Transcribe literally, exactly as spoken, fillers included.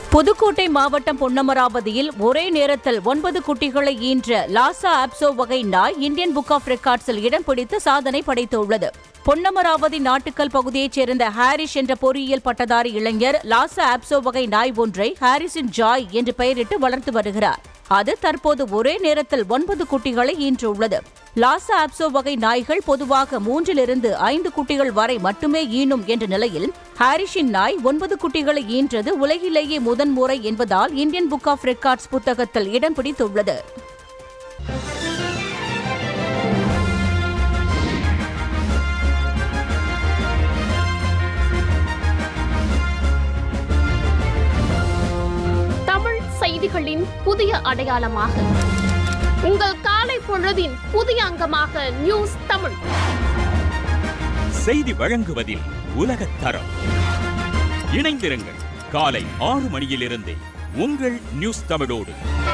புதுக்கோட்டை மாவட்டம் பொன்னமராவதியில் ஒரே நேரத்தில் ஒன்பது குட்டிகளை ஈன்ற லாசா ஆப்சோ வகை நாய் இந்தியன் புக் ஆஃப் ரெக்கார்ட்ஸில் இடம் பிடித்து சாதனை படைத்துள்ளது. பொன்னமராவதி நாட்டுக்கல் பகுதியைச் சேர்ந்த ஹாரிஸ் என்ற பொறியியல் பட்டதாரி இளைஞர் லாசா ஆப்சோ வகை நாய் ஒன்றை ஹாரிஸின் ஜாய் என்று பெயரிட்டு வளர்த்து வருகிறார். அது தற்போது ஒரே நேரத்தில் ஒன்பது குட்டிகளை ஈன்றுள்ளது. லாசா ஆப்சோ வகை நாய்கள் பொதுவாக மூன்றிலிருந்து ஐந்து குட்டிகள் வரை மட்டுமே ஈனும் என்ற நிலையில் ஹாரிஸின் நாய் ஒன்பது குட்டிகளை ஈன்றது உலகிலேயே முதன்முறை என்பதால் இந்தியன் புக் ஆஃப் ரெக்கார்ட்ஸ் புத்தகத்தில் இடம் பிடித்துள்ளது. செய்திகளின் புதிய அடையாளமாக உங்கள் காலை பொழுதின் புதிய அங்கமாக நியூஸ் தமிழ் செய்தி வழங்குவதில் உலகத் தரம். இணைந்திருங்கள் காலை ஆறு மணியிலிருந்தே உங்கள் நியூஸ் தமிழோடு.